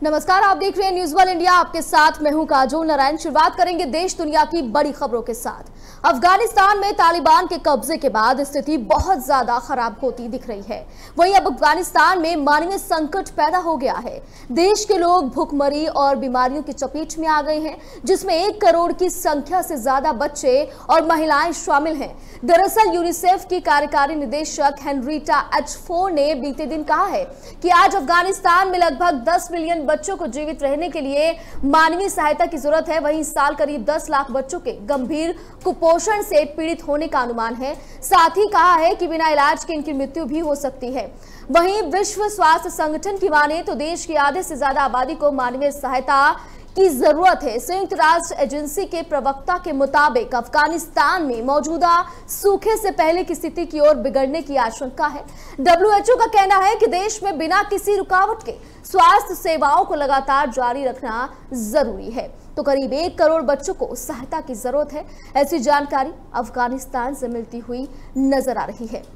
नमस्कार, आप देख रहे हैं न्यूज़ वर्ल्ड इंडिया। आपके साथ मैं हूं काजोल नारायण। शुरुआत करेंगे देश दुनिया की बड़ी खबरों के साथ। अफगानिस्तान में तालिबान के कब्जे के बाद स्थिति बहुत ज्यादा खराब होती दिख रही है। वहीं अब अफगानिस्तान में मानवीय संकट पैदा हो गया है। देश के लोग भूखमरी और बीमारियों की चपेट में आ गए हैं, जिसमें 1 करोड़ की संख्या से ज्यादा बच्चे और महिलाएं शामिल हैं। दरअसल यूनिसेफ की कार्यकारी निदेशक हेनरिटा एचफोर ने बीते दिन कहा है कि आज अफगानिस्तान में लगभग 10 मिलियन बच्चों को जीवित रहने के लिए मानवीय सहायता की जरूरत है। वहीं इस साल करीब 10 लाख बच्चों के गंभीर कुपोषण से पीड़ित होने का अनुमान है। साथ ही कहा है कि बिना इलाज के इनकी मृत्यु भी हो सकती है। वहीं विश्व स्वास्थ्य संगठन की माने तो देश की आधे से ज्यादा आबादी को मानवीय सहायता की जरूरत है। संयुक्त राष्ट्र एजेंसी के प्रवक्ता के मुताबिक अफगानिस्तान में मौजूदा सूखे से पहले की स्थिति की ओर बिगड़ने की आशंका है। WHO का कहना है कि देश में बिना किसी रुकावट के स्वास्थ्य सेवाओं को लगातार जारी रखना जरूरी है। तो करीब 1 करोड़ बच्चों को सहायता की जरूरत है। ऐसी जानकारी अफगानिस्तान से मिलती हुई नजर आ रही है।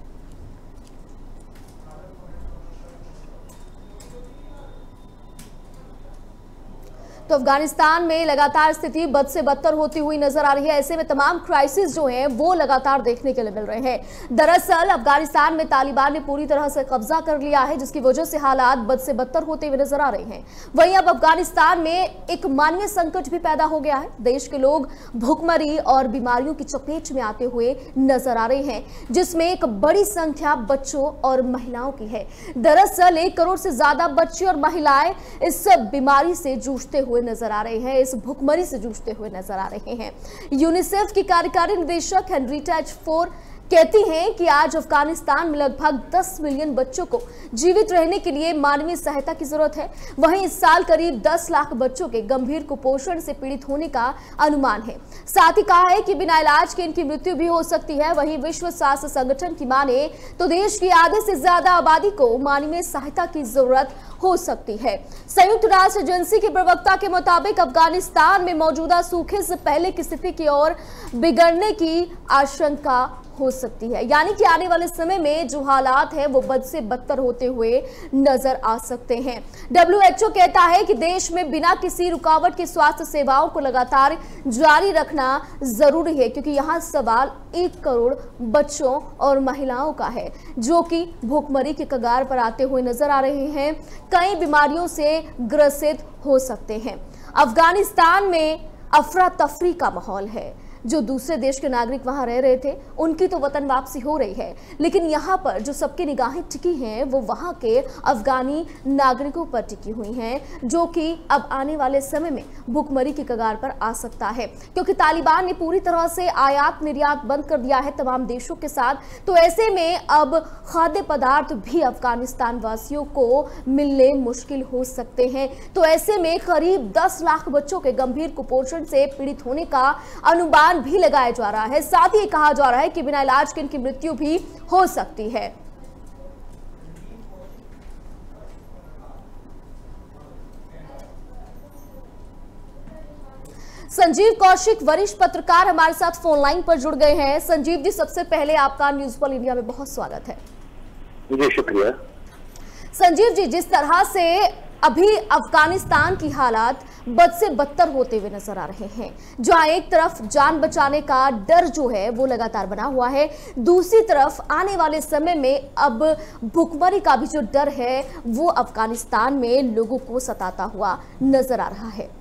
तो अफगानिस्तान में लगातार स्थिति बद से बदतर होती हुई नजर आ रही है। ऐसे में तमाम क्राइसिस जो हैं वो लगातार देखने के लिए मिल रहे हैं। दरअसल अफगानिस्तान में तालिबान ने पूरी तरह से कब्जा कर लिया है, जिसकी वजह से हालात बद से बदतर होते हुए नजर आ रहे हैं। वहीं अब अफगानिस्तान में एक मानवीय संकट भी पैदा हो गया है। देश के लोग भूखमरी और बीमारियों की चपेट में आते हुए नजर आ रहे हैं, जिसमें एक बड़ी संख्या बच्चों और महिलाओं की है। दरअसल 1 करोड़ से ज्यादा बच्चे और महिलाएं इस बीमारी से जूझते हुए नजर आ रहे हैं, इस भूखमरी से जूझते हुए नजर आ रहे हैं। यूनिसेफ की कार्यकारी निदेशक हेनरिटा एचफोर कहती हैं कि आज अफगानिस्तान में लगभग 10 मिलियन बच्चों को जीवित रहने के लिए मानवीय सहायता की जरूरत है। वहीं इस साल करीब 10 लाख बच्चों के गंभीर कुपोषण से पीड़ित होने का अनुमान है। साथ ही कहा है कि बिना इलाज के इनकी मृत्यु भी हो सकती है। वहीं विश्व स्वास्थ्य संगठन की माने तो देश की आधे से ज्यादा आबादी को मानवीय सहायता की जरूरत हो सकती है। संयुक्त राष्ट्र एजेंसी के प्रवक्ता के मुताबिक अफगानिस्तान में मौजूदा सूखे से पहले की स्थिति की ओर बिगड़ने की आशंका हो सकती है, यानी कि आने वाले समय में जो हालात है वो बद से बदतर होते हुए नजर आ सकते हैं। WHO कहता है कि देश में बिना किसी रुकावट के स्वास्थ्य सेवाओं को लगातार जारी रखना जरूरी है, क्योंकि यहाँ सवाल 1 करोड़ बच्चों और महिलाओं का है, जो कि भूखमरी के कगार पर आते हुए नजर आ रहे हैं। कई बीमारियों से ग्रसित हो सकते हैं। अफगानिस्तान में अफरा तफरी का माहौल है। जो दूसरे देश के नागरिक वहां रह रहे थे उनकी तो वतन वापसी हो रही है, लेकिन यहाँ पर जो सबकी निगाहें टिकी हैं वो वहां के अफगानी नागरिकों पर टिकी हुई हैं, जो कि अब आने वाले समय में भूखमरी की कगार पर आ सकता है, क्योंकि तालिबान ने पूरी तरह से आयात निर्यात बंद कर दिया है तमाम देशों के साथ। तो ऐसे में अब खाद्य पदार्थ भी अफगानिस्तान वासियों को मिलने मुश्किल हो सकते हैं। तो ऐसे में करीब 10 लाख बच्चों के गंभीर कुपोषण से पीड़ित होने का अनुमान भी लगाया जा रहा है। साथ ही कहा जा रहा है कि बिना इलाज के इनकी मृत्यु भी हो सकती है। संजीव कौशिक वरिष्ठ पत्रकार हमारे साथ फोन लाइन पर जुड़ गए हैं। संजीव जी, सबसे पहले आपका न्यूज़ वर्ल्ड इंडिया में बहुत स्वागत है। जी शुक्रिया। संजीव जी, जिस तरह से अभी अफगानिस्तान की हालात बद से बदतर होते हुए नजर आ रहे हैं, जहां एक तरफ जान बचाने का डर जो है वो लगातार बना हुआ है, दूसरी तरफ आने वाले समय में अब भूखमरी का भी जो डर है वो अफगानिस्तान में लोगों को सताता हुआ नजर आ रहा है।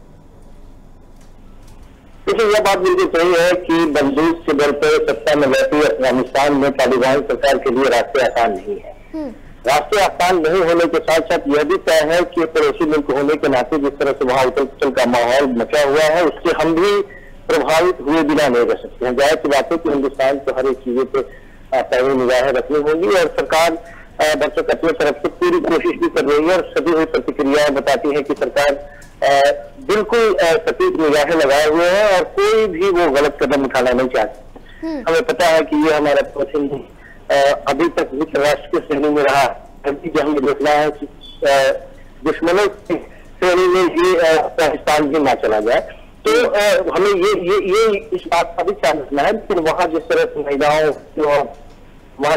देखिए, यह बात बिल्कुल सही है कि बंदूक से बढ़ते सत्ता में रहती अफगानिस्तान में तालिबान सरकार के लिए रास्ते आसान नहीं है। रास्ते आसान नहीं होने के साथ साथ यह भी तय है कि पड़ोसी मुल्क होने के नाते जिस तरह से वहां उथल पुथल का माहौल मचा हुआ है उससे हम भी प्रभावित हुए बिना नहीं रह सकते हैं। जाहिर सी बात है कि हिंदुस्तान को हर एक चीजों पर पैनी निगाहें रखनी होगी और सरकार दर्शक अपनी तरफ से पूरी कोशिश भी कर रही है और सभी हुई प्रतिक्रियाएं बताती है कि सरकार बिल्कुल सटीक निगाहें लगाए हुए है और कोई भी वो गलत कदम उठाना नहीं चाहती। हमें पता है कि ये हमारा पड़ोसी अभी तक मित्र राष्ट्र की श्रेणी में रहा, अभी हमें देखना है कि दुश्मनों की श्रेणी में ये पाकिस्तान भी ना चला जाए। तो हमें ये इस बात का भी ख्याल रखना है कि वहाँ जिस तरह से महिलाओं और वहाँ के आम जनजीवन पर जिस तरह से इसका असर पड़ा है और जिस तरह की जातियां देखने को मिल रही है, उससे हम भी प्रभावित हुए बिना नहीं रह सकते हैं। जाहिर सी बात है कि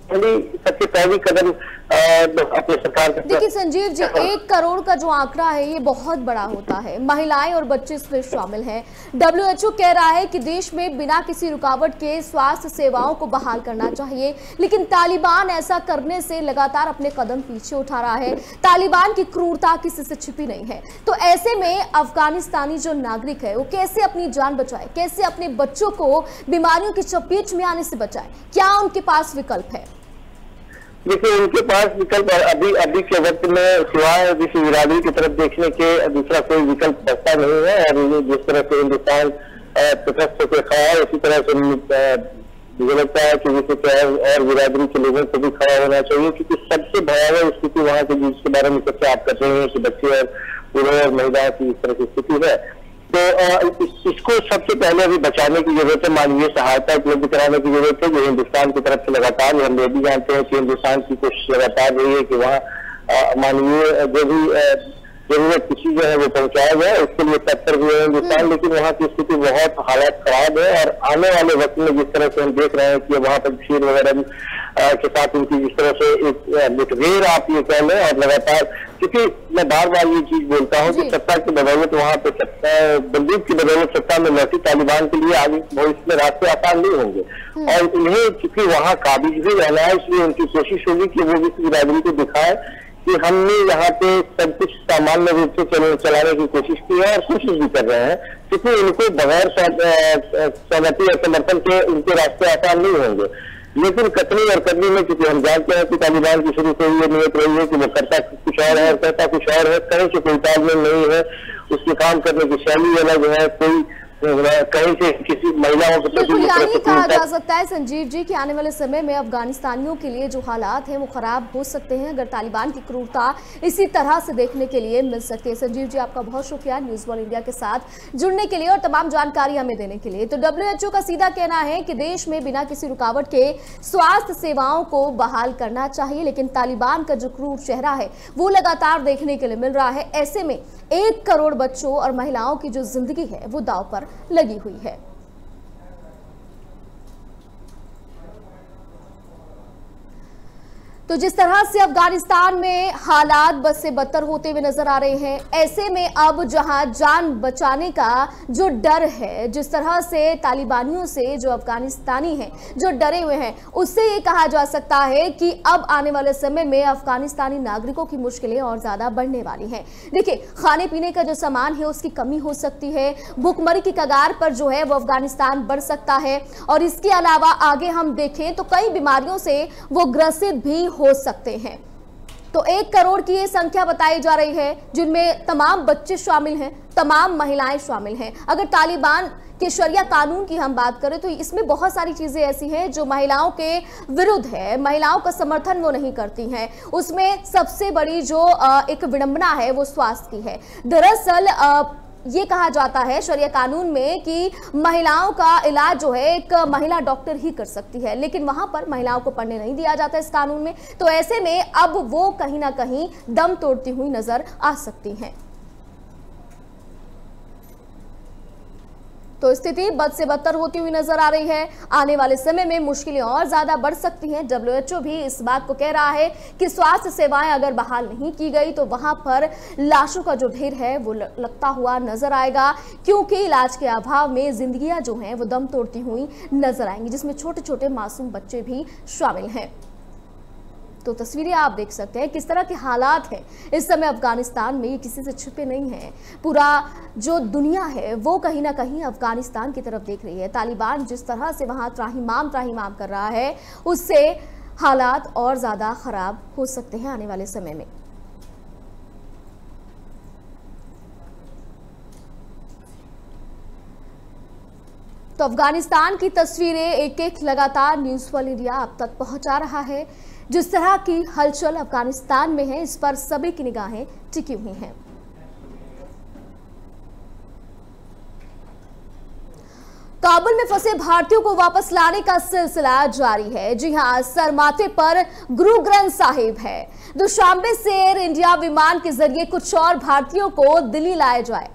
सबसे पहली कदम अपने सरकार का। देखिए संजीव जी, 1 करोड़ का जो आंकड़ा है ये बहुत बड़ा होता है, महिलाएं और बच्चे इसमें शामिल हैं। WHO कह रहा है कि देश में बिना किसी रुकावट के स्वास्थ्य सेवाओं को बहाल करना चाहिए, लेकिन तालिबान ऐसा करने से लगातार अपने कदम पीछे उठा रहा है। तालिबान की क्रूरता किसी से छिपी नहीं है, तो ऐसे में अफगानिस्तानी जो नागरिक है वो कैसे अपनी जान बचाए, कैसे अपने बच्चों को बीमारियों की चपेट में आने से बचाए? क्या उनके पास विकल्प है? देखिए, उनके पास विकल्प अभी के वक्त में सिवाय किसी बिरादरी की तरफ देखने के दूसरा कोई विकल्प बचता नहीं है। और जिस तरह से हिंदुस्तान तटस्थ होकर खड़ा है, उसी तरह से मुझे लगता है कि जैसे और बिरादरी के लोगों को भी खड़ा होना चाहिए, क्योंकि सबसे भयावह स्थिति वहाँ के जिसके बारे में सबसे आप कर रहे हैं कि बच्चे और बूढ़े और महिलाओं की इस तरह की स्थिति है। तो इसको सबसे पहले अभी बचाने की जरूरत है, मानवीय सहायता उपलब्ध कराने की जरूरत है, जो हिंदुस्तान की तरफ से लगातार, हम ये भी जानते हैं कि हिंदुस्तान की कोशिश लगातार रही है कि वहाँ मानवीय जो भी जरूरत की चीजें है वो पहुंचाया जाए, उसके लिए तत्पर भी है हिंदुस्तान। लेकिन वहाँ की स्थिति बहुत हालत खराब है, और आने वाले वक्त में जिस तरह से हम देख रहे हैं कि वहाँ पर भीड़ वगैरह के साथ उनकी जिस तरह से एक मुठभेड़ आप ये कह लें, और लगातार, क्योंकि मैं बार बार ये चीज बोलता हूँ कि सत्ता की बदौलत वहाँ पे बंदूक की बदौलत सत्ता में लौटी तालिबान के लिए आगे भविष्य में रास्ते आसान नहीं होंगे, और इन्हें चूंकि वहाँ काबिज भी रहना है, इसलिए उनकी कोशिश होगी कि वो इस बिरादरी को दिखाए कि हमने यहाँ पे सब कुछ सामान्य रूप से चलाने की कोशिश की है, और कोशिश भी कर रहे हैं, क्योंकि उनको बगैर सहमति और समर्थन के उनके रास्ते आसान नहीं होंगे। लेकिन कतनी और कतनी में, क्योंकि हम जानते हैं कि तालिबान की शुरू से ये नियत रही है कि वो करता कुछ और है, करता कुछ और है, कहीं से कोई तालमेल नहीं है, उसके काम करने की शैली अलग है, कोई कहीं से किसी महिलाओं को बिल्कुल यानी कहा जा सकता है संजीव जी कि आने वाले समय में अफगानिस्तानियों के लिए जो हालात हैं वो खराब हो सकते हैं अगर तालिबान की क्रूरता इसी तरह से देखने के लिए मिल सकती है। संजीव जी, आपका बहुत शुक्रिया न्यूज़ वन इंडिया के साथ जुड़ने के लिए और तमाम जानकारी हमें देने के लिए। तो WHO का सीधा कहना है कि देश में बिना किसी रुकावट के स्वास्थ्य सेवाओं को बहाल करना चाहिए, लेकिन तालिबान का जो क्रूर चेहरा है वो लगातार देखने के लिए मिल रहा है। ऐसे में 1 करोड़ बच्चों और महिलाओं की जो जिंदगी है वो दांव पर लगी हुई है। तो जिस तरह से अफगानिस्तान में हालात बद से बदतर होते हुए नजर आ रहे हैं, ऐसे में अब जहां जान बचाने का जो डर है, जिस तरह से तालिबानियों से जो अफगानिस्तानी हैं जो डरे हुए हैं, उससे ये कहा जा सकता है कि अब आने वाले समय में अफगानिस्तानी नागरिकों की मुश्किलें और ज्यादा बढ़ने वाली हैं। देखिए, खाने पीने का जो सामान है उसकी कमी हो सकती है, भूखमरी की कगार पर जो है वो अफगानिस्तान बढ़ सकता है, और इसके अलावा आगे हम देखें तो कई बीमारियों से वो ग्रसित भी हो सकते हैं। तो 1 करोड़ की ये संख्या बताई जा रही है, जिनमें तमाम बच्चे शामिल हैं, तमाम महिलाएं शामिल हैं। अगर तालिबान के शरिया कानून की हम बात करें तो इसमें बहुत सारी चीजें ऐसी हैं जो महिलाओं के विरुद्ध है, महिलाओं का समर्थन वो नहीं करती हैं। उसमें सबसे बड़ी जो एक विडंबना है वो स्वास्थ्य की है। दरअसल ये कहा जाता है शरिया कानून में कि महिलाओं का इलाज जो है एक महिला डॉक्टर ही कर सकती है, लेकिन वहां पर महिलाओं को पढ़ने नहीं दिया जाता इस कानून में। तो ऐसे में अब वो कहीं ना कहीं दम तोड़ती हुई नजर आ सकती हैं। तो स्थिति बद से बदतर होती हुई नजर आ रही है। आने वाले समय में मुश्किलें और ज्यादा बढ़ सकती हैं। WHO भी इस बात को कह रहा है कि स्वास्थ्य सेवाएं अगर बहाल नहीं की गई तो वहां पर लाशों का जो ढेर है वो लगता हुआ नजर आएगा, क्योंकि इलाज के अभाव में जिंदगियां जो हैं वो दम तोड़ती हुई नजर आएंगी, जिसमें छोटे छोटे मासूम बच्चे भी शामिल हैं। तो तस्वीरें आप देख सकते हैं किस तरह के हालात हैं इस समय अफगानिस्तान में, ये किसी से छिपे नहीं हैं। पूरा जो दुनिया है वो कहीं ना कहीं अफगानिस्तान की तरफ देख रही है। तालिबान जिस तरह से वहां त्राहिमाम कर रहा है, उससे हालात और ज्यादा खराब हो सकते हैं आने वाले समय में। तो अफगानिस्तान की तस्वीरें एक एक लगातार न्यूज़ वन इंडिया आप तक पहुंचा रहा है। जिस तरह की हलचल अफगानिस्तान में है, इस पर सभी की निगाहें टिकी हुई हैं। काबुल में फंसे भारतीयों को वापस लाने का सिलसिला जारी है। जी हां, सर माथे पर गुरु ग्रंथ साहिब है। दुशांबे से एयर इंडिया विमान के जरिए कुछ और भारतीयों को दिल्ली लाया जाए।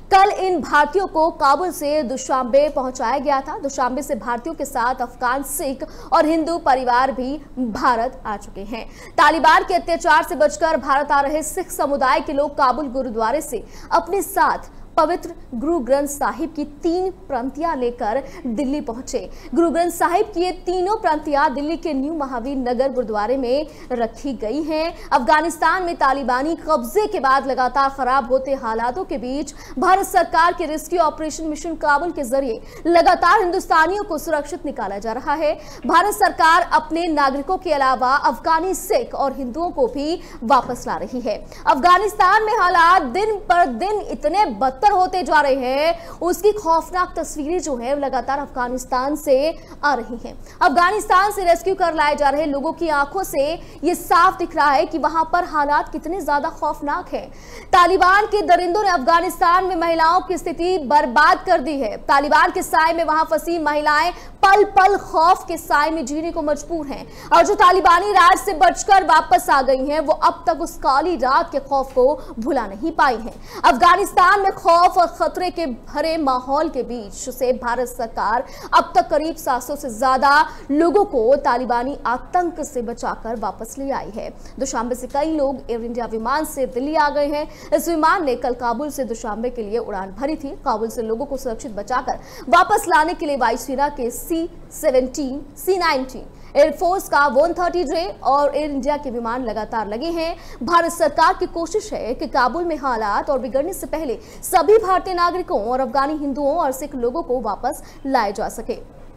कल इन भारतीयों को काबुल से दुशांबे पहुंचाया गया था। दुशांबे से भारतीयों के साथ अफगान, सिख और हिंदू परिवार भी भारत आ चुके हैं। तालिबान के अत्याचार से बचकर भारत आ रहे सिख समुदाय के लोग काबुल गुरुद्वारे से अपने साथ पवित्र गुरु ग्रंथ साहिब की 3 प्रतियां लेकर दिल्ली पहुंचे। गुरु ग्रंथ साहिब की ये तीनों प्रतियां दिल्ली के न्यू महावीर नगर गुरुद्वारे में रखी गई हैं। अफगानिस्तान में तालिबानी कब्जे के बाद लगातार खराब होते हालातों के बीच भारत सरकार के रेस्क्यू ऑपरेशन मिशन काबुल के जरिए लगातार हिंदुस्तानियों को सुरक्षित निकाला जा रहा है। भारत सरकार अपने नागरिकों के अलावा अफगानी, सिख और हिंदुओं को भी वापस ला रही है। अफगानिस्तान में हालात दिन पर दिन इतने होते जा रहे हैं, उसकी खौफनाक तस्वीरें जो है लगातार अफगानिस्तान से आ रही हैं। अफगानिस्तान से रेस्क्यू कर लाए जा रहे लोगों की आंखों से यह साफ दिख रहा है कि वहां पर हालात कितने ज्यादा खौफनाक हैं। तालिबान के दरिंदों ने अफगानिस्तान में महिलाओं की स्थिति बर्बाद कर दी है। तालिबान के साए में वहां फंसी महिलाएं पल पल खौफ के साए में जीने को मजबूर हैं और जो तालिबानी राज से बचकर वापस आ गई हैं, वो अब तक उस काली रात के खौफ को भुला नहीं पाई हैं। अफगानिस्तान में खौफ और खतरे के भरे माहौल के बीच से भारत सरकार अब तक करीब 700 से ज्यादा लोगों को तालिबानी आतंक से बचाकर वापस ले आई है। दुशांबे से कई लोग एयर इंडिया विमान से दिल्ली आ गए हैं। इस विमान ने कल काबुल से दुशांबे के लिए उड़ान भरी थी। काबुल से लोगों को सुरक्षित बचाकर वापस लाने के लिए वायुसेना के C-17, C-19 एयरफोर्स का 130J और एयर इंडिया के विमान लगातार लगे हैं। भारत सरकार की कोशिश है कि काबुल में हालात और बिगड़ने से पहले सभी भारतीय नागरिकों और अफगानी हिंदुओं और सिख लोगों को वापस लाया जा सके।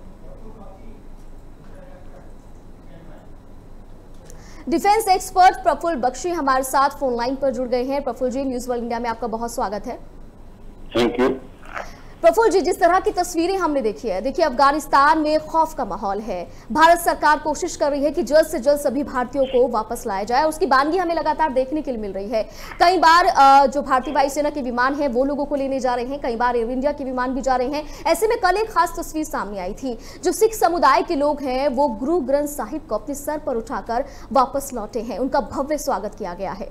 डिफेंस एक्सपर्ट प्रफुल्ल बख्शी हमारे साथ फोन लाइन पर जुड़ गए हैं। Prafulla ji, news world India में आपका बहुत स्वागत है। Thank you. प्रफुल्ल जी, जिस तरह की तस्वीरें हमने देखी है, देखिए अफगानिस्तान में खौफ का माहौल है। भारत सरकार कोशिश कर रही है कि जल्द से जल्द सभी भारतीयों को वापस लाया जाए। उसकी बानगी हमें लगातार देखने के लिए मिल रही है। कई बार जो भारतीय वायुसेना के विमान है वो लोगों को लेने जा रहे हैं, कई बार एयर इंडिया के विमान भी जा रहे हैं। ऐसे में कल एक खास तस्वीर सामने आई थी। जो सिख समुदाय के लोग हैं वो गुरु ग्रंथ साहिब को अपने सर पर उठाकर वापस लौटे हैं। उनका भव्य स्वागत किया गया है।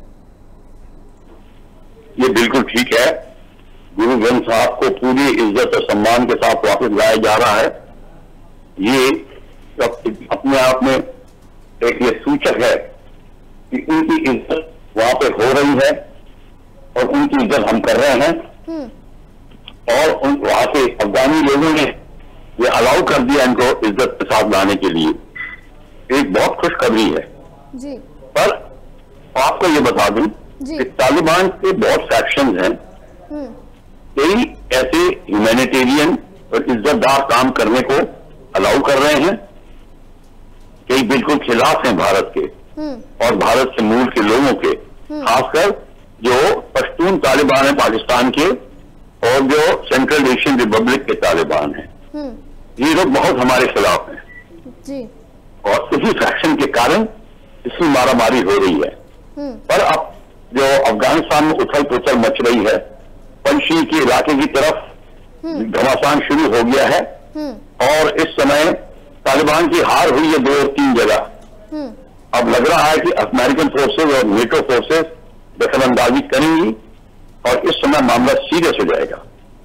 ये बिल्कुल ठीक है। गुरु ग्रंथ साहब को पूरी इज्जत और सम्मान के साथ वापस लाया जा रहा है। ये अपने आप में एक ये सूचक है कि उनकी इज्जत वहां पे हो रही है और उनकी इज्जत हम कर रहे हैं। और उन वहां से अफगानी लोगों ने ये अलाउ कर दिया इनको इज्जत के साथ लाने के लिए। एक बहुत खुशखबरी है जी। पर आपको ये बता दूं कि तालिबान के बहुत फैक्शंस हैं। कई ऐसे ह्यूमैनिटेरियन और इज्जतदार काम करने को अलाउ कर रहे हैं, कई बिल्कुल खिलाफ हैं भारत के और भारत से मूल के लोगों के, खासकर जो पश्तून तालिबान है पाकिस्तान के और जो सेंट्रल एशियन रिपब्लिक के तालिबान हैं। ये लोग बहुत हमारे खिलाफ हैं जी। और इसी फैक्शन के कारण इसकी मारामारी हो रही है। पर अब जो अफगानिस्तान में उथल पुथल मच रही है, पंचशील के इलाके की तरफ घमासान शुरू हो गया है और इस समय तालिबान की हार हुई है 2 और 3 जगह। अब लग रहा है कि अमेरिकन फोर्सेस और नेटो फोर्सेस दखलंदाजी करेंगी और इस समय मामला सीरियस हो जाएगा।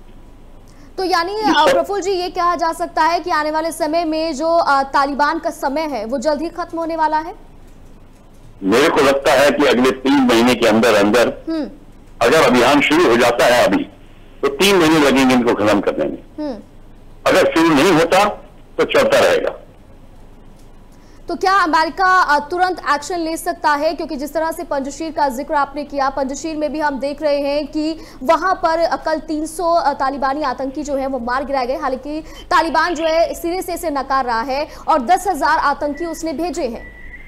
तो यानी प्रफुल्ल जी, ये कहा जा सकता है कि आने वाले समय में जो तालिबान का समय है वो जल्द ही खत्म होने वाला है। मेरे को लगता है कि अगले 3 महीने के अंदर अंदर अगर अभियान शुरू हो जाता है अभी, तो 3 महीने लगेंगे इनको खत्म करने में। अगर शुरू नहीं होता तो चलता रहेगा। तो क्या अमेरिका तुरंत एक्शन ले सकता है? क्योंकि जिस तरह से पंजशीर का जिक्र आपने किया, पंजशीर में भी हम देख रहे हैं कि वहां पर कल 300 तालिबानी आतंकी जो है वो मार गिराए गए। हालांकि तालिबान जो है सिरे से इसे नकार रहा है और 10,000 आतंकी उसने भेजे हैं।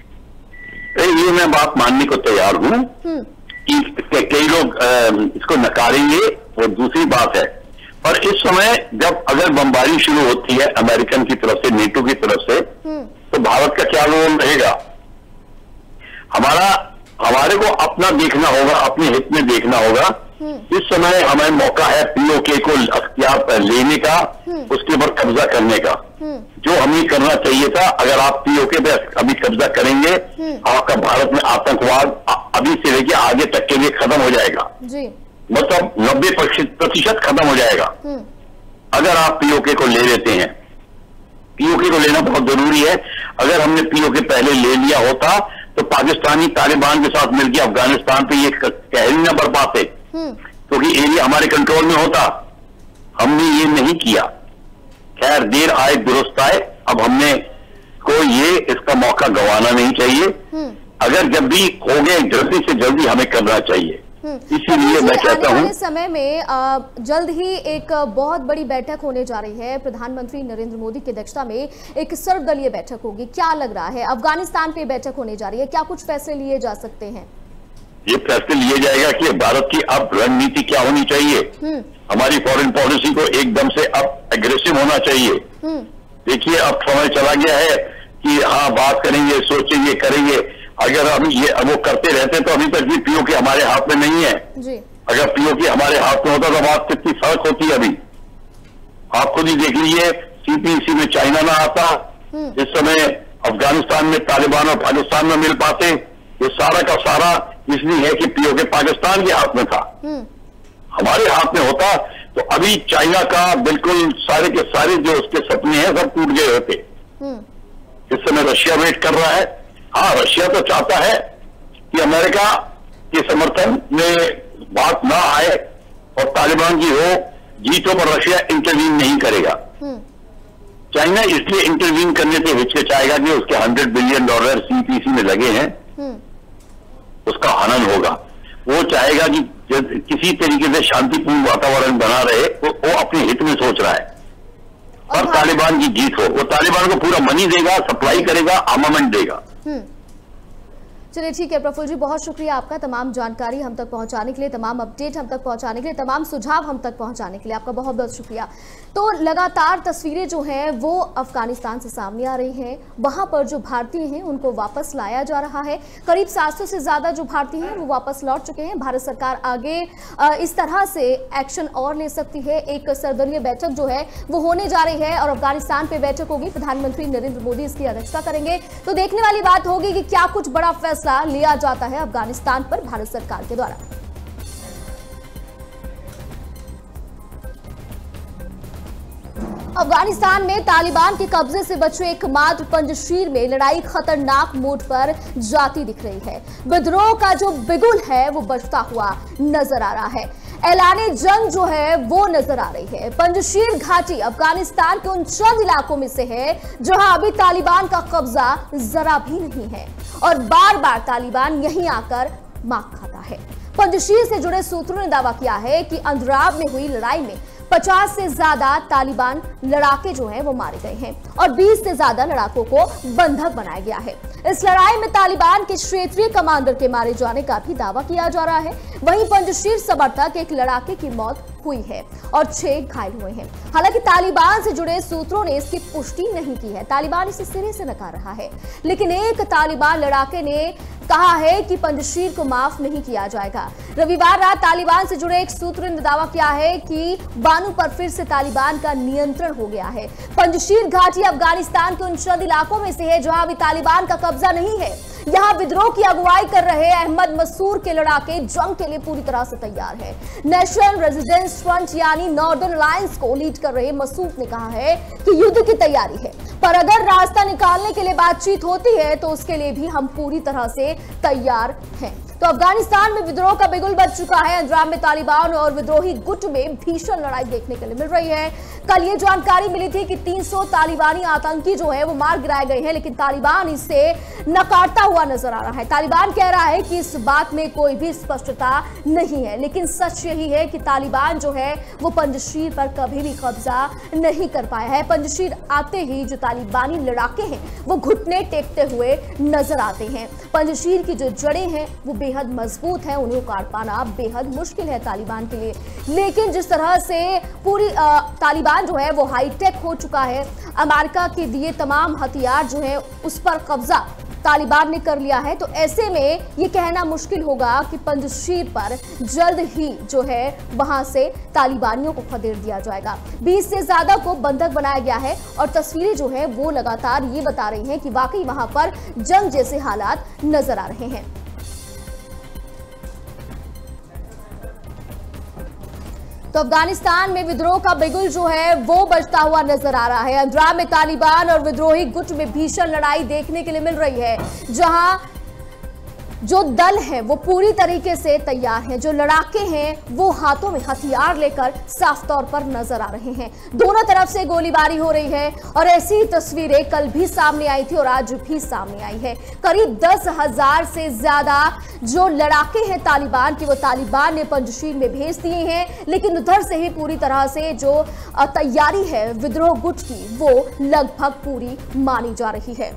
ये मैं बात मानने को तैयार हूं कि कई लोग इसको नकारेंगे, वो दूसरी बात है। पर इस समय जब अगर बमबारी शुरू होती है अमेरिकन की तरफ से, नेटो की तरफ से, तो भारत का क्या रोल रहेगा? हमारे को अपना देखना होगा, अपने हित में देखना होगा। इस समय हमें मौका है पीओके को अख्तियार लेने का, उसके ऊपर कब्जा करने का, जो हमें करना चाहिए था। अगर आप पीओके पे अभी कब्जा करेंगे, आपका भारत में आतंकवाद अभी से लेके आगे तक के लिए खत्म हो जाएगा। मतलब 90% खत्म हो जाएगा अगर आप पीओके को ले लेते हैं। पीओके को लेना बहुत जरूरी है। अगर हमने पीओके पहले ले लिया होता तो पाकिस्तानी तालिबान के साथ मिलकर अफगानिस्तान पे ये कहरी न बढ़ पाते, क्योंकि एरिया हमारे कंट्रोल में होता। हमने ये नहीं किया। खैर, देर आए दुरुस्त आए। अब हमने को ये इसका मौका गंवाना नहीं चाहिए। अगर जब भी हो गए जल्दी से जल्दी हमें करना चाहिए। इसीलिए मैं कहता हूँ समय में जल्द ही एक बहुत बड़ी बैठक होने जा रही है। प्रधानमंत्री नरेंद्र मोदी की अध्यक्षता में एक सर्वदलीय बैठक होगी। क्या लग रहा है, अफगानिस्तान पे बैठक होने जा रही है, क्या कुछ फैसले लिए जा सकते हैं? ये फैसले लिए जाएगा कि भारत की अब रणनीति क्या होनी चाहिए। हमारी फॉरेन पॉलिसी को एकदम से अब एग्रेसिव होना चाहिए। देखिए, अब समय चला गया है कि हाँ बात करेंगे, सोचेंगे, करेंगे। अगर हम ये वो करते रहते तो अभी तक भी पीओके हमारे हाथ में नहीं है जी। अगर पीओके हमारे हाथ में होता तो बात कितनी फर्क होती है। अभी आप खुद ही देख लीजिए, सीपीईसी में चाइना ना आता, इस समय अफगानिस्तान में तालिबान और पाकिस्तान में मिल पाते। ये सारा का सारा इसलिए है कि पीओके पाकिस्तान के हाथ में था। हमारे हाथ में होता तो अभी चाइना का बिल्कुल सारे के सारे जो उसके सपने हैं सब टूट गए होते। इस समय रशिया वेट कर रहा है। हाँ, रशिया तो चाहता है कि अमेरिका के समर्थन में बात ना आए और तालिबान की हो जीत हो, पर रशिया इंटरवीन नहीं करेगा। चाइना इसलिए इंटरवीन करने से हिचकिचाएगा कि उसके $100 बिलियन सीपीसी में लगे हैं, उसका हनन होगा। वो चाहेगा कि किसी तरीके से शांतिपूर्ण वातावरण बना रहे, वो अपने हित में सोच रहा है और तालिबान की जीत हो। वो तालिबान को पूरा मनी देगा, सप्लाई करेगा, आर्मामेंट देगा। चलिए ठीक है प्रफुल्ल जी, बहुत शुक्रिया आपका तमाम जानकारी हम तक पहुंचाने के लिए, तमाम अपडेट हम तक पहुंचाने के लिए, तमाम सुझाव हम तक पहुंचाने के लिए आपका बहुत बहुत शुक्रिया। तो लगातार तस्वीरें जो हैं वो अफगानिस्तान से सामने आ रही हैं। वहां पर जो भारतीय हैं उनको वापस लाया जा रहा है। करीब 700 से ज्यादा जो भारतीय हैं वो वापस लौट चुके हैं। भारत सरकार आगे इस तरह से एक्शन और ले सकती है। एक सर्वदलीय बैठक जो है वो होने जा रही है और अफगानिस्तान पे बैठक होगी। प्रधानमंत्री नरेंद्र मोदी इसकी अध्यक्षता करेंगे। तो देखने वाली बात होगी कि क्या कुछ बड़ा फैसला लिया जाता है अफगानिस्तान पर भारत सरकार के द्वारा। अफगानिस्तान में तालिबान के कब्जे से बचे एकमात्र पंजशीर में लड़ाई खतरनाक मोड पर जाती दिख रही है। विद्रोह का जो बिगुल है वो बजता हुआ नजर आ रहा है। ऐलाने जंग जो है वो नजर आ रही है। पंजशीर घाटी अफगानिस्तान के उन चंद इलाकों में से है जहां अभी तालिबान का कब्जा जरा भी नहीं है और बार बार तालिबान यहीं आकर मार खाता है। पंजशीर से जुड़े सूत्रों ने दावा किया है कि अंद्राब में हुई लड़ाई में 50 से ज्यादा तालिबान लड़ाके जो हैं वो मारे गए हैं और 20 से ज्यादा लड़ाकों को बंधक बनाया गया है। इस लड़ाई में तालिबान के क्षेत्रीय कमांडर के मारे जाने का भी दावा किया जा रहा है। वहीं पंजशीर समर्थक एक लड़ाके की मौत हुई है और 6 घायल हुए हैं। हालांकि तालिबान से जुड़े सूत्रों ने इसकी पुष्टि नहीं की है। तालिबान इसे सिरे से नकार रहा है, लेकिन एक तालिबान लड़ाके ने कहा है कि पंजशीर को माफ नहीं किया जाएगा। रविवार रात तालिबान से जुड़े एक सूत्र ने दावा किया है कि बानू पर फिर से तालिबान का नियंत्रण हो गया है। पंजशीर घाटी अफगानिस्तान के उन चंद इलाकों में से है जहां अभी तालिबान का कब्जा नहीं है। यहां विद्रोह की अगुवाई कर रहे अहमद मसूर के लड़ाके जंग के लिए पूरी तरह से तैयार है। नेशनल रेजिडेंस फ्रंट यानी नॉर्दर्न अलायंस को लीड कर रहे मसूद ने कहा है कि युद्ध की तैयारी है, पर अगर रास्ता निकालने के लिए बातचीत होती है तो उसके लिए भी हम पूरी तरह से तैयार हैं। तो अफगानिस्तान में विद्रोह का बिगुल बज चुका है। अंजाम में तालिबान और विद्रोही गुट में भीषण लड़ाई देखने के लिए मिल रही है। कल ये जानकारी मिली थी कि 300 तालिबानी आतंकी जो है वो मार गिराए गए हैं, लेकिन तालिबान इसे नकारता हुआ नजर आ रहा है। तालिबान कह रहा है कि इस बात में कोई भी स्पष्टता नहीं है, लेकिन सच यही है कि तालिबान जो है वो पंजशीर पर कभी भी कब्जा नहीं कर पाया है। पंजशीर आते ही जो तालिबानी लड़ाके हैं वो घुटने टेकते हुए नजर आते हैं। पंजशीर की जो जड़ें हैं वो बेहद मजबूत है, उन्हें उखाड़ पाना बेहद मुश्किल है तालिबान के लिए। लेकिन जिस तरह से पूरी तालिबान जो है वो हाईटेक हो चुका है, अमेरिका के दिए तमाम हथियार जो है उस पर कब्जा तालिबान ने कर लिया है, तो ऐसे में ये कहना मुश्किल होगा कि पंजशीर पर जल्द ही जो है वहां से तालिबानियों को खदेड़ दिया जाएगा। 20 से ज्यादा को बंधक बनाया गया है और तस्वीरें जो है वो लगातार ये बता रही हैं कि वाकई वहां पर जंग जैसे हालात नजर आ रहे हैं। तो अफगानिस्तान में विद्रोह का बिगुल जो है वो बजता हुआ नजर आ रहा है। अंद्रा में तालिबान और विद्रोही गुट में भीषण लड़ाई देखने के लिए मिल रही है, जहां जो दल है वो पूरी तरीके से तैयार हैं, जो लड़ाके हैं वो हाथों में हथियार लेकर साफ तौर पर नजर आ रहे हैं। दोनों तरफ से गोलीबारी हो रही है और ऐसी ही तस्वीरें कल भी सामने आई थी और आज भी सामने आई है। करीब 10,000 से ज्यादा जो लड़ाके हैं तालिबान के, वो तालिबान ने पंजशीर में भेज दिए हैं, लेकिन उधर से ही पूरी तरह से जो तैयारी है विद्रोह गुट की वो लगभग पूरी मानी जा रही है।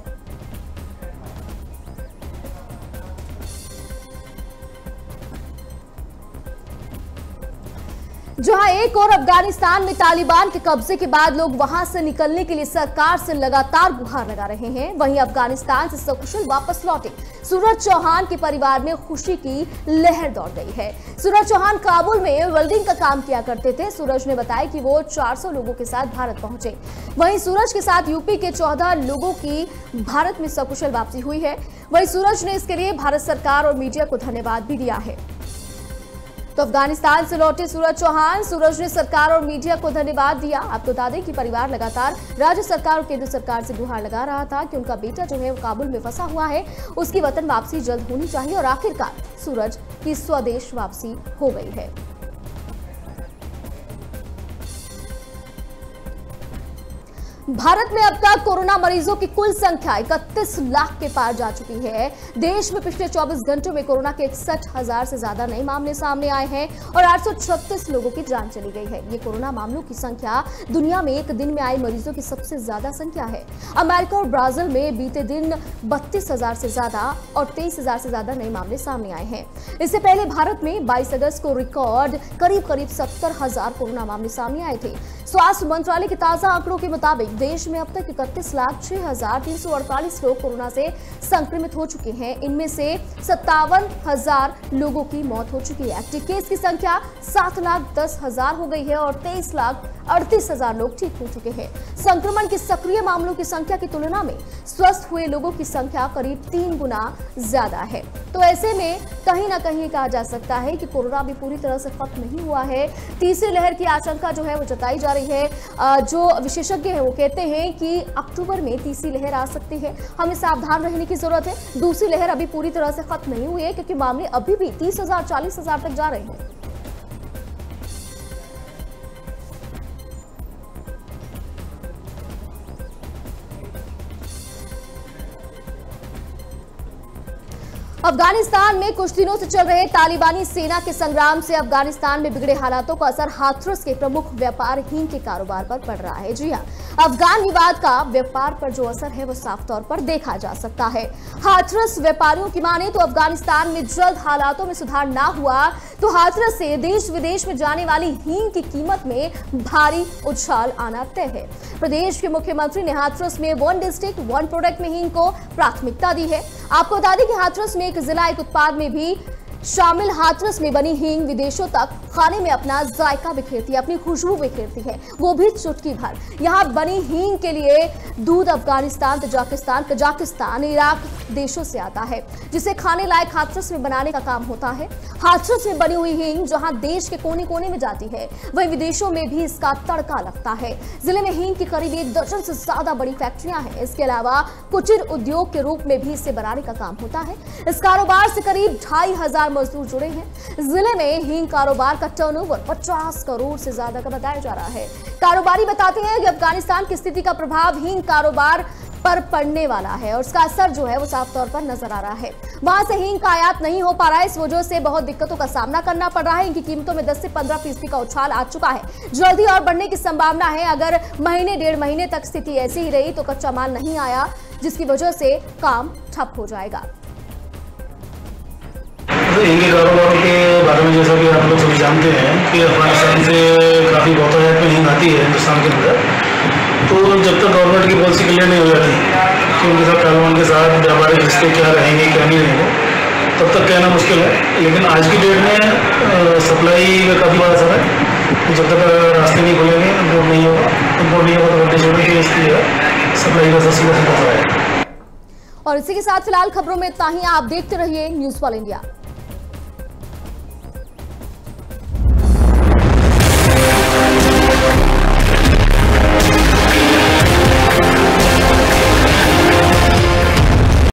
जहां एक और अफगानिस्तान में तालिबान के कब्जे के बाद लोग वहां से निकलने के लिए सरकार से लगातार गुहार लगा रहे हैं, वहीं अफगानिस्तान से सकुशल वापस लौटे सूरज चौहान के परिवार में खुशी की लहर दौड़ गई है। सूरज चौहान काबुल में वेल्डिंग का काम किया करते थे। सूरज ने बताया कि वो 400 लोगों के साथ भारत पहुंचे। वहीं सूरज के साथ यूपी के 14 लोगों की भारत में सकुशल वापसी हुई है। वहीं सूरज ने इसके लिए भारत सरकार और मीडिया को धन्यवाद भी दिया है। तो अफगानिस्तान से लौटे सूरज चौहान, सूरज ने सरकार और मीडिया को धन्यवाद दिया। आपको बता दें कि परिवार लगातार राज्य सरकार और केंद्र सरकार से गुहार लगा रहा था कि उनका बेटा जो है वो काबुल में फंसा हुआ है, उसकी वतन वापसी जल्द होनी चाहिए और आखिरकार सूरज की स्वदेश वापसी हो गई है। भारत में अब तक कोरोना मरीजों की कुल संख्या 31 लाख के पार जा चुकी है। देश में पिछले 24 घंटों में कोरोना के 61,000 से ज्यादा नए मामले सामने आए हैं और 836 लोगों की जान चली गई है। ये कोरोना मामलों की संख्या दुनिया में एक दिन में आए मरीजों की सबसे ज्यादा संख्या है। अमेरिका और ब्राजील में बीते दिन 32,000 से ज्यादा और 23,000 से ज्यादा नए मामले सामने आए हैं। इससे पहले भारत में 22 अगस्त को रिकॉर्ड करीब 70,000 कोरोना मामले सामने आए थे। स्वास्थ्य मंत्रालय के ताजा आंकड़ों के मुताबिक देश में अब तक 31,06,348 लोग कोरोना से संक्रमित हो चुके हैं। इनमें से 57,000 लोगों की मौत हो चुकी है। एक्टिव केस की संख्या 7,10,000 हो गई है और 23,38,000 लोग ठीक हो चुके हैं। संक्रमण के सक्रिय मामलों की संख्या की तुलना में स्वस्थ हुए लोगों की संख्या करीब 3 गुना ज्यादा है। तो ऐसे में कहीं ना कहीं कहा जा सकता है कि कोरोना भी पूरी तरह से खत्म नहीं हुआ है। तीसरी लहर की आशंका जो है वो जताई जा रही है। जो विशेषज्ञ हैं वो कहते हैं कि अक्टूबर में तीसरी लहर आ सकती है। हमें सावधान रहने की जरूरत है। दूसरी लहर अभी पूरी तरह से खत्म नहीं हुई है, क्योंकि मामले अभी भी 30,000 40,000 तक जा रहे हैं। अफगानिस्तान में कुछ दिनों से चल रहे तालिबानी सेना के संग्राम से अफगानिस्तान में बिगड़े हालातों का असर हाथरस के प्रमुख व्यापार हींग के कारोबार पर पड़ रहा है। जी हां, अफगान विवाद का व्यापार पर जो असर है वो साफ तौर पर देखा जा सकता है। हाथरस व्यापारियों की माने तो अफगानिस्तान में जल्द हालातों में सुधार ना हुआ तो हाथरस से देश विदेश में जाने वाली हींग की कीमत में भारी उछाल आना तय है। प्रदेश के मुख्यमंत्री ने हाथरस में 1 डिस्ट्रिक्ट 1 प्रोडक्ट में हींग को प्राथमिकता दी है। आपको बता दें कि हाथरस में एक जिला एक उत्पाद में भी शामिल हाथरस में बनी हींग विदेशों तक खाने में अपना जायका बिखेरती है, अपनी खुशबू बिखेरती है, वो भी चुटकी भर। यहाँ बनी हींग के लिए दूध अफगानिस्तान, तजाकिस्तान, कजाकिस्तान, इराक देशों से आता है, जिसे खाने लायक हाथरस में बनाने का काम होता है। हाथरस में बनी हुई हींग जहां देश के कोने कोने में जाती है, वहीं विदेशों में भी इसका तड़का लगता है। जिले में हींग की करीब 1 दर्जन से ज्यादा बड़ी फैक्ट्रियां हैं। इसके अलावा कुटीर उद्योग के रूप में भी इसे बनाने का काम होता है। इस कारोबार से करीब 2,500 मजदूर जुड़े हैं। जिले में हींग कारोबार का टर्नओवर 50 करोड़ से ज्यादा का बताया जा रहा है। कारोबारी बताते हैं कि अफगानिस्तान की स्थिति का प्रभाव हींग कारोबार पर पड़ने वाला है और उसका असर जो है वो साफ तौर पर नजर आ रहा है। वहां से हींग का आयात नहीं हो पा रहा है, इस वजह से बहुत दिक्कतों का सामना करना पड़ रहा है। इनकी कीमतों में 10 से 15% का उछाल आ चुका है। जल्दी और बढ़ने की संभावना है। अगर महीने 1.5 महीने तक स्थिति ऐसी ही रही तो कच्चा माल नहीं आया, जिसकी वजह से काम ठप हो जाएगा। हींग के कारोबार के बारे में जैसा कि आप लोग सभी जानते हैं कि अफगानिस्तान से काफ़ी बहुतायत में हींग आती है हिंदुस्तान के अंदर। तो जब तक गवर्नमेंट की पॉलिसी क्लियर नहीं हो जाती कि उनके साथ तालिबान के साथ व्यापारिक रिश्ते क्या रहेंगे क्या नहीं रहेंगे, तब तक कहना मुश्किल है। लेकिन आज की डेट में सप्लाई में काफ़ी बड़ा असर है। जब तक रास्ते नहीं खुलेंगे, इम्पोर्ट नहीं होगा तो ब्रिटिश होने की सप्लाई का सीधा असर है। और इसी के साथ फिलहाल खबरों में इतना ही। आप देखते रहिए न्यूज़ वाल इंडिया।